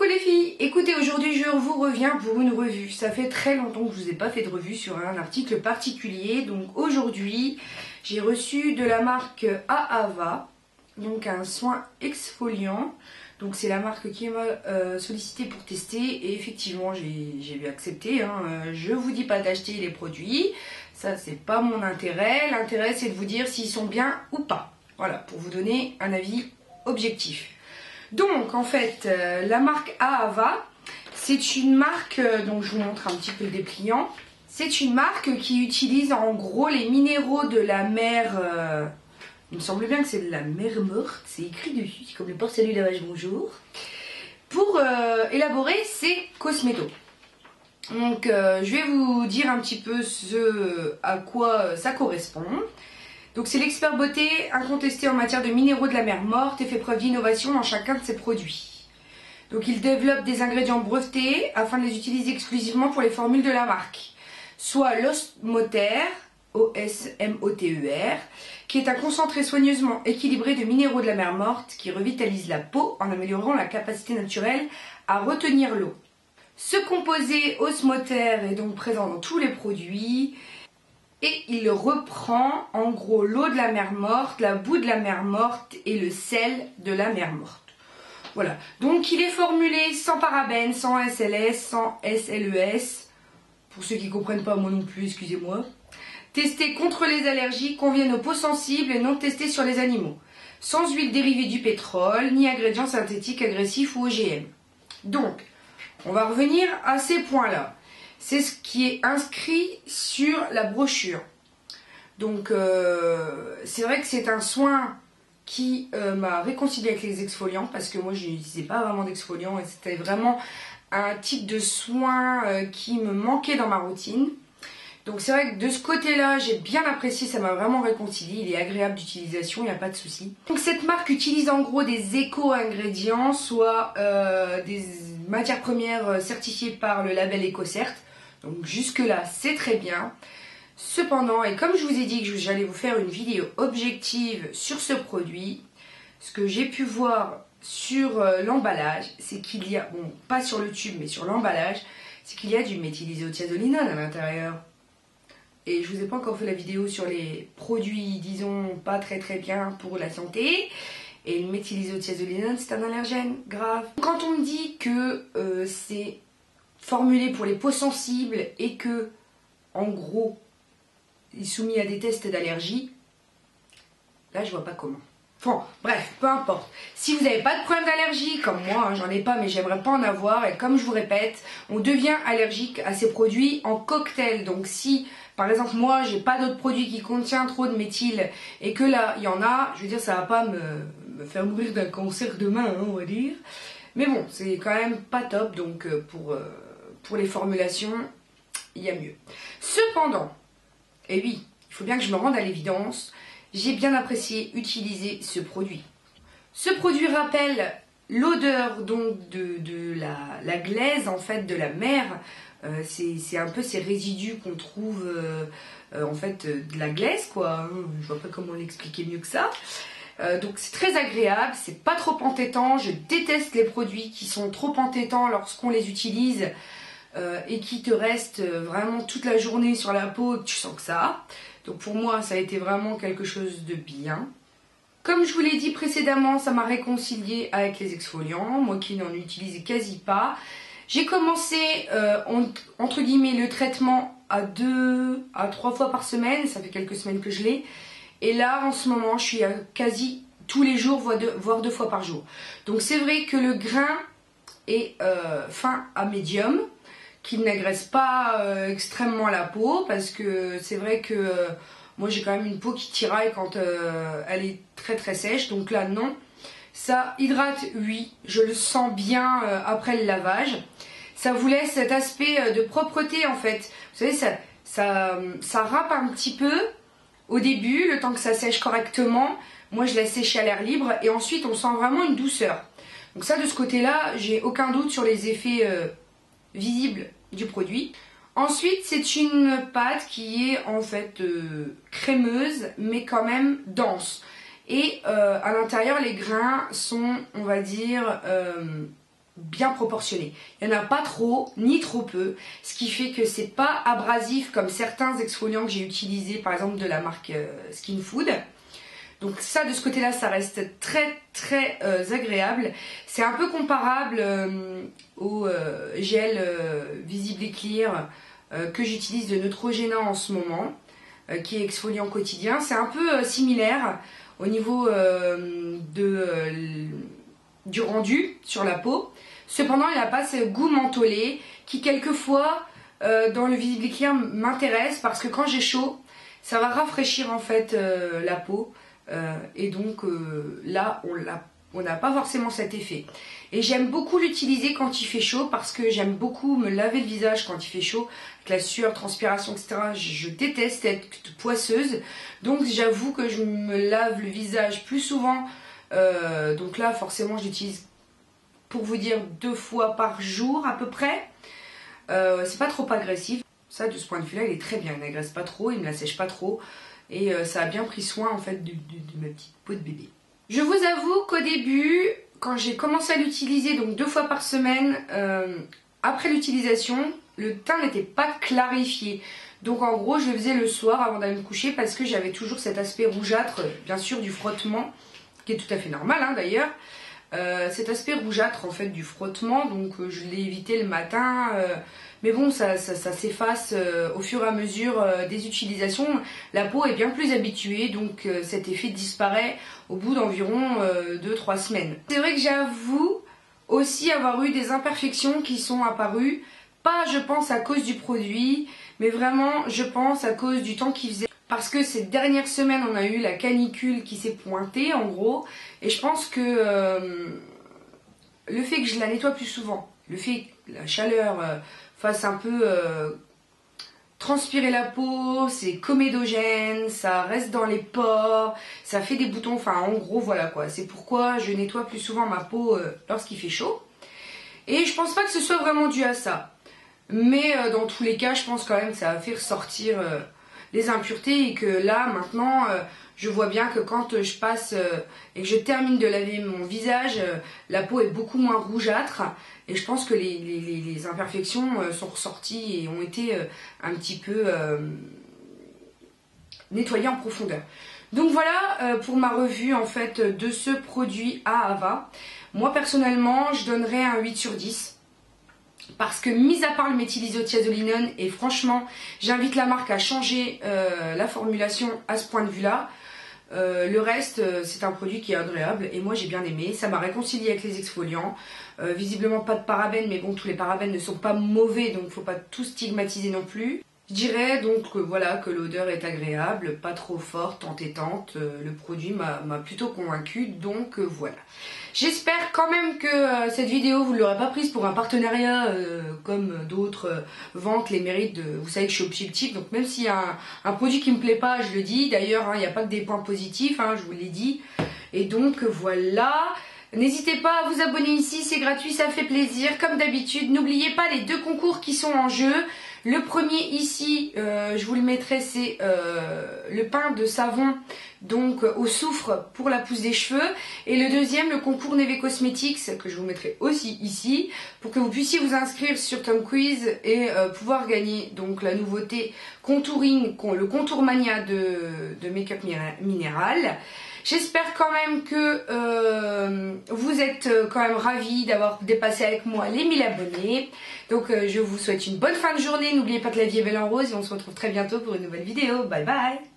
Coucou les filles, écoutez, aujourd'hui je vous reviens pour une revue. Ça fait très longtemps que je vous ai pas fait de revue sur un article particulier. Donc aujourd'hui j'ai reçu de la marque Ahava, donc un soin exfoliant. Donc c'est la marque qui m'a sollicité pour tester et effectivement j'ai accepté. Je vous dis pas d'acheter les produits, ça c'est pas mon intérêt. L'intérêt c'est de vous dire s'ils sont bien ou pas. Voilà, pour vous donner un avis objectif. Donc en fait la marque Ahava, c'est une marque, donc je vous montre un petit peu le dépliant. C'est une marque qui utilise en gros les minéraux de la mer, il me semble bien que c'est de la mer morte, c'est écrit dessus, c'est comme le port-salut lavage bonjour, pour élaborer ces cosmétos. Donc je vais vous dire un petit peu ce à quoi ça correspond. Donc c'est l'expert beauté incontesté en matière de minéraux de la mer morte et fait preuve d'innovation dans chacun de ses produits. Donc il développe des ingrédients brevetés afin de les utiliser exclusivement pour les formules de la marque. Soit l'osmoter, O-S-M-O-T-E-R, qui est un concentré soigneusement équilibré de minéraux de la mer morte qui revitalise la peau en améliorant la capacité naturelle à retenir l'eau. Ce composé osmoter est donc présent dans tous les produits. Et il reprend en gros l'eau de la mer morte, la boue de la mer morte et le sel de la mer morte. Voilà, donc il est formulé sans parabènes, sans SLS, sans SLES. Pour ceux qui ne comprennent pas, moi non plus, excusez-moi. Testé contre les allergies, conviennent aux peaux sensibles et non testé sur les animaux. Sans huile dérivée du pétrole, ni ingrédients synthétiques agressifs ou OGM. Donc, on va revenir à ces points-là. C'est ce qui est inscrit sur la brochure. Donc c'est vrai que c'est un soin qui m'a réconcilié avec les exfoliants parce que moi je n'utilisais pas vraiment d'exfoliants et c'était vraiment un type de soin qui me manquait dans ma routine. Donc c'est vrai que de ce côté-là j'ai bien apprécié, ça m'a vraiment réconcilié, il est agréable d'utilisation, il n'y a pas de souci. Donc cette marque utilise en gros des éco-ingrédients, soit des matières premières certifiées par le label EcoCert. Donc jusque là c'est très bien. Cependant, et comme je vous ai dit que j'allais vous faire une vidéo objective sur ce produit, ce que j'ai pu voir sur l'emballage, c'est qu'il y a, bon pas sur le tube mais sur l'emballage, c'est qu'il y a du méthylisothiazolinone à l'intérieur. Et je vous ai pas encore fait la vidéo sur les produits, disons, pas très bien pour la santé. Et le méthylisothiazolinone c'est un allergène grave. Quand on me dit que c'est formulé pour les peaux sensibles et que, en gros, il est soumis à des tests d'allergie, là je vois pas comment. Enfin, bref, peu importe. Si vous n'avez pas de problème d'allergie, comme moi, j'en ai pas, mais j'aimerais pas en avoir, et comme je vous répète, on devient allergique à ces produits en cocktail. Donc si, par exemple, moi, j'ai pas d'autres produits qui contiennent trop de méthyle, et que là, il y en a, je veux dire, ça va pas me faire mourir d'un cancer demain, hein, on va dire. Mais bon, c'est quand même pas top, donc pour les formulations, il y a mieux. Cependant, et oui, il faut bien que je me rende à l'évidence, j'ai bien apprécié utiliser ce produit. Ce produit rappelle l'odeur donc de la glaise en fait de la mer. C'est un peu ces résidus qu'on trouve en fait de la glaise quoi. Je vois pas comment l'expliquer mieux que ça. Donc c'est très agréable, c'est pas trop entêtant. Je déteste les produits qui sont trop entêtants lorsqu'on les utilise et qui te restent vraiment toute la journée sur la peau et que tu sens que ça. Donc pour moi ça a été vraiment quelque chose de bien. Comme je vous l'ai dit précédemment, ça m'a réconcilié avec les exfoliants, moi qui n'en utilise quasi pas. J'ai commencé entre guillemets le traitement à 2 à 3 fois par semaine, ça fait quelques semaines que je l'ai. Et là, en ce moment, je suis à quasi tous les jours, voire 2 fois par jour. Donc c'est vrai que le grain est fin à médium, qu'il n'agresse pas extrêmement la peau, parce que c'est vrai que moi j'ai quand même une peau qui tiraille quand elle est très sèche. Donc là, non. Ça hydrate, oui, je le sens bien après le lavage. Ça vous laisse cet aspect de propreté en fait. Vous savez, ça râpe un petit peu au début, le temps que ça sèche correctement. Moi je laisse sécher à l'air libre et ensuite on sent vraiment une douceur. Donc ça de ce côté-là, j'ai aucun doute sur les effets visibles du produit. Ensuite c'est une pâte qui est en fait crémeuse mais quand même dense. Et à l'intérieur les grains sont, on va dire, bien proportionné. Il n'y en a pas trop, ni trop peu, ce qui fait que c'est pas abrasif comme certains exfoliants que j'ai utilisés, par exemple de la marque Skin Food. Donc ça, de ce côté-là, ça reste très très agréable. C'est un peu comparable au gel Visible Clear que j'utilise de Neutrogena en ce moment, qui est exfoliant quotidien. C'est un peu similaire au niveau du rendu sur la peau. Cependant, il n'a pas ce goût mentholé qui quelquefois dans le Visible Clear m'intéresse parce que quand j'ai chaud, ça va rafraîchir en fait la peau et donc là on n'a pas forcément cet effet. Et j'aime beaucoup l'utiliser quand il fait chaud parce que j'aime beaucoup me laver le visage quand il fait chaud, avec la sueur, transpiration, etc. Je déteste être poisseuse, donc j'avoue que je me lave le visage plus souvent. Donc là forcément je l'utilise, pour vous dire, 2 fois par jour à peu près. C'est pas trop agressif. Ça, de ce point de vue là, il est très bien, il n'agresse pas trop, il ne la sèche pas trop. Et ça a bien pris soin en fait de ma petite peau de bébé. Je vous avoue qu'au début, quand j'ai commencé à l'utiliser, donc 2 fois par semaine, après l'utilisation, le teint n'était pas clarifié. Donc en gros, je le faisais le soir avant d'aller me coucher parce que j'avais toujours cet aspect rougeâtre, bien sûr, du frottement, qui est tout à fait normal hein, d'ailleurs. Cet aspect rougeâtre en fait du frottement, donc je l'ai évité le matin, mais bon ça s'efface au fur et à mesure des utilisations. La peau est bien plus habituée, donc cet effet disparaît au bout d'environ 2-3 semaines. C'est vrai que j'avoue aussi avoir eu des imperfections qui sont apparues, pas je pense à cause du produit, mais vraiment je pense à cause du temps qu'il faisait. Parce que ces dernières semaines, on a eu la canicule qui s'est pointée, en gros. Et je pense que le fait que je la nettoie plus souvent, le fait que la chaleur fasse un peu transpirer la peau, c'est comédogène, ça reste dans les pores, ça fait des boutons, enfin en gros voilà quoi. C'est pourquoi je nettoie plus souvent ma peau lorsqu'il fait chaud. Et je pense pas que ce soit vraiment dû à ça. Mais dans tous les cas, je pense quand même que ça va faire ressortir les impuretés et que là maintenant je vois bien que quand je passe et que je termine de laver mon visage, la peau est beaucoup moins rougeâtre et je pense que les imperfections sont ressorties et ont été un petit peu nettoyées en profondeur. Donc voilà pour ma revue en fait de ce produit à Ava. Moi personnellement je donnerais un 8 sur 10. Parce que mis à part le méthylisothiazolinone, et franchement j'invite la marque à changer la formulation à ce point de vue là, le reste c'est un produit qui est agréable et moi j'ai bien aimé, ça m'a réconcilié avec les exfoliants, visiblement pas de parabènes, mais bon tous les parabènes ne sont pas mauvais donc il ne faut pas tout stigmatiser non plus. Je dirais donc voilà, que l'odeur est agréable, pas trop forte, entêtante, le produit m'a plutôt convaincu, donc voilà. J'espère quand même que cette vidéo vous ne l'aurez pas prise pour un partenariat comme d'autres vantent les mérites de... Vous savez que je suis objective, donc même s'il y a un produit qui me plaît pas, je le dis. D'ailleurs, il n'y a pas que des points positifs, hein, je vous l'ai dit. Et donc voilà. N'hésitez pas à vous abonner ici, c'est gratuit, ça fait plaisir. Comme d'habitude, n'oubliez pas les 2 concours qui sont en jeu. Le premier ici, je vous le mettrai, c'est le pain de savon donc au soufre pour la pousse des cheveux. Et le deuxième, le concours Neve Cosmetics, que je vous mettrai aussi ici, pour que vous puissiez vous inscrire sur Tom Quiz et pouvoir gagner donc la nouveauté Contouring, le Contour Mania de Make-up Minéral. J'espère quand même que vous êtes quand même ravis d'avoir dépassé avec moi les 1000 abonnés. Donc je vous souhaite une bonne fin de journée. N'oubliez pas que la vie est belle en rose et on se retrouve très bientôt pour une nouvelle vidéo. Bye bye!